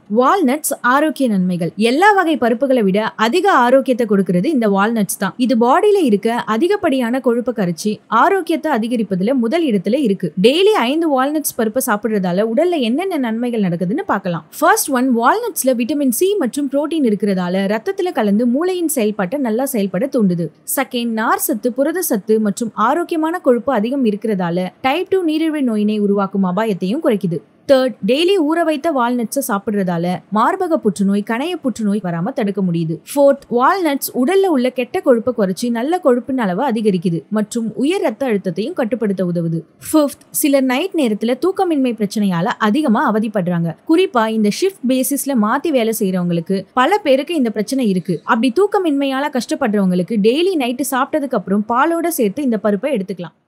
Walnuts ஆரோக்கிய நன்மைகள். எல்லா வகை பருப்புகளை விட அதிக ஆரோக்கியத்தை கொடுக்கிறது இந்த வால்நட்ஸ் தான். இது பாடியில இருக்க அதிகப்படியான கொழுப்பை கரைச்சி ஆரோக்கியத்தை அதிகரிப்பதுல முதல் இடத்துல இருக்கு. டெய்லி 5 வால்நட்ஸ் பருப்பை சாப்பிடுறதால உடல்ல என்னென்ன நன்மைகள் நடக்குதுன்னு பார்க்கலாம். ஃபர்ஸ்ட் ஒன், வால்நட்ஸ்ல விட்டமின் சி மற்றும் புரோட்டீன் இருக்கிறதால ரத்தத்துல கலந்து மூளையின் செயல்பாட்டை நல்லா செயல்பட தூண்டுது. செகண்ட், நார் சத்து, புரத சத்து மற்றும் ஆரோக்கியமான கொழுப்பு அதிகம் இருக்கிறதால டைப் 2 நீரிழிவு நோயினை உருவாக்கும் அபாயத்தையும் குறைக்குது. தேர்ட், டெய்லி ஊற வைத்த வால்நட்ஸை சாப்பிடுறதால மார்பக புற்றுநோய், கணைய புற்றுநோய் வராம தடுக்க முடியுது. ஃபோர்த், வால்நட்ஸ் உடல்ல உள்ள கெட்ட கொழுப்பை குறைச்சி நல்ல கொழுப்பின் அளவை அதிகரிக்குது மற்றும் உயர் ரத்த அழுத்தத்தையும் கட்டுப்படுத்த உதவுது. ஃபிஃப்த், சிலர் நைட் நேரத்துல தூக்கமின்மை பிரச்சனையால அதிகமா அவதிப்படுறாங்க. குறிப்பா இந்த ஷிஃப்ட் பேசிஸ்ல மாத்தி வேலை செய்யறவங்களுக்கு பல பேருக்கு இந்த பிரச்சனை இருக்கு. அப்படி தூக்கமின்மையால கஷ்டப்படுறவங்களுக்கு டெய்லி நைட்டு சாப்பிட்டதுக்கு அப்புறம் பாலோட சேர்த்து இந்த பருப்பை எடுத்துக்கலாம்.